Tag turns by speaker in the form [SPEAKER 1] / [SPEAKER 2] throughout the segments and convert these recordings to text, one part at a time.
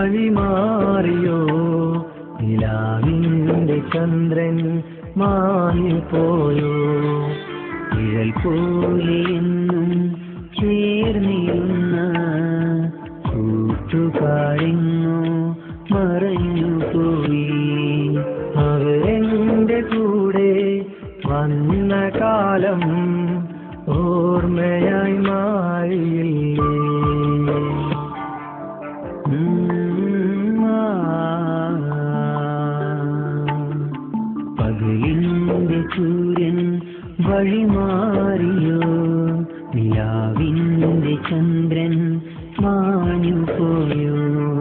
[SPEAKER 1] വഴിമാറിയോ നിലാവിൻ്റെ ചന്ദ്രൻ മാഞ്ഞു പോയോ നിഴൽ പോലെ എന്നും ചേർന്നിരുന്ന കൂട്ടുകാരെങ്ങോ മറഞ്ഞു പോയി അവരെൻ്റെ കൂടെ വന്ന കാലം ഓർമ്മയായി മാറിയില്ലേ പകലിൻ്റെ സൂര്യൻ വഴിമാറിയോ നിലാവിൻ്റെ ചന്ദ്രൻ മാഞ്ഞു പോയോ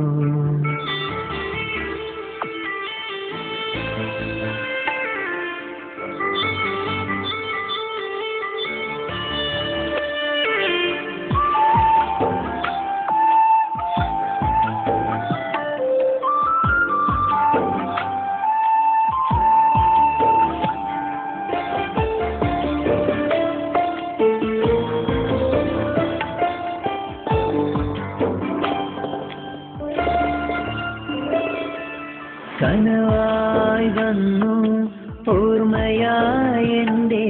[SPEAKER 1] കനവായി വന്നു ഓർമ്മയായി എൻ്റെ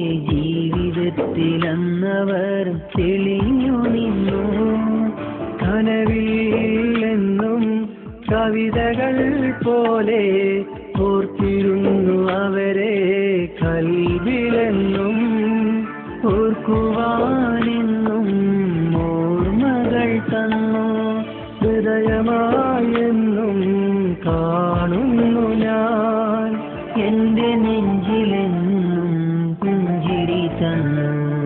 [SPEAKER 1] ജീവിതത്തിലന്നവർ തെളിഞ്ഞു നിന്നു കനവില്ലെന്നും കവിതകൾ പോലെ ഓർത്തിരുന്നു അവരെ കൽവിലെന്നും ഓർക്കുവാനെന്നും ഓർമ്മകൾ തന്നു ഹൃദയമായെന്നും കാണുന്നു ഞാൻ എൻ്റെ നെഞ്ചിലെന്നും പുഞ്ചിരി തന്നു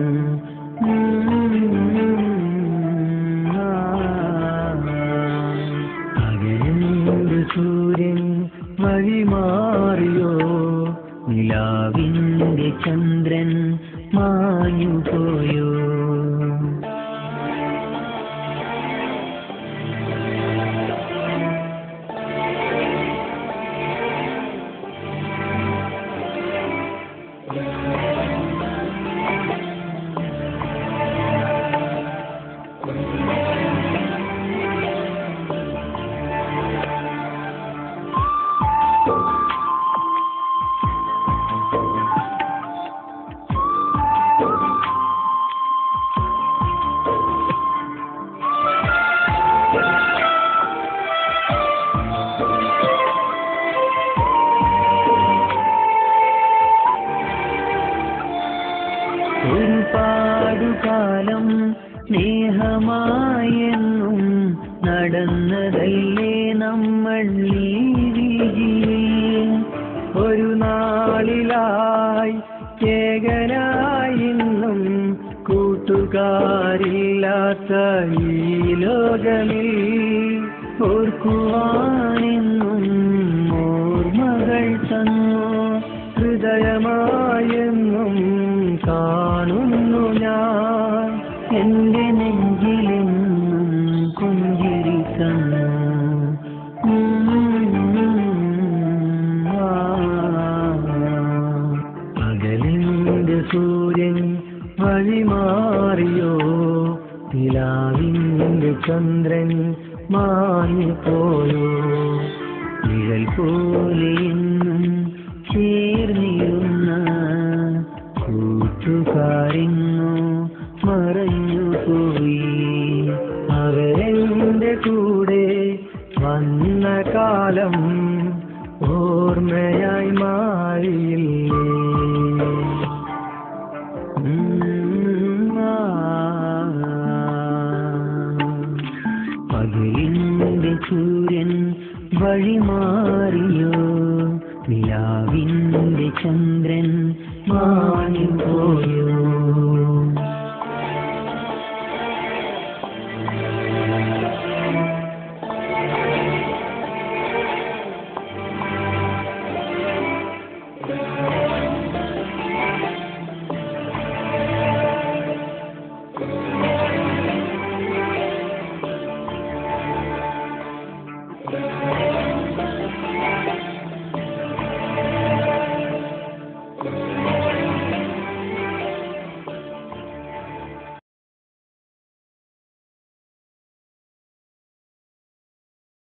[SPEAKER 1] അകലുണ്ട് സൂര്യൻ വഴിമാറിയോ നിലാവിൻ്റെ ചന്ദ്രൻ മാഞ്ഞു പോയോ ഒരുപാടുകാലം സ്നേഹമായെന്നും നടന്നതല്ലേ നമ്മൾ ഈ വീതിയിൽ ഒരു നാളിലായി ഏകനായിന്നും കൂട്ടുകാരില്ലാത്ത ഈ ലോകമിൽ ഓർക്കുവാനെന്നും ഓർമ്മകൾ തന്നു ഹൃദയമായെന്നും കാണുന്നു ഞാൻ എൻ്റെ നെഞ്ചിലെന്നും പുഞ്ചിരി തന്നു പകലിൻ്റെ സൂര്യൻ വഴിമാറിയോ നിലാവിൻ്റെ ചന്ദ്രൻ മാഞ്ഞു പോയോ നിഴൽ പോലെ എന്നും ചേർന്നിരുന്ന കൂട്ടുകാരെങ്ങോ മറഞ്ഞു പോയി അവരെൻ്റെ കൂടെ വന്ന കാലം ഓർമ്മയായി മാറിയില്ലേ പകലിൻ്റെ സൂര്യൻ വഴിമാറിയോ നിലാവിൻ്റെ ചന്ദ്രൻ മാഞ്ഞു പോയോ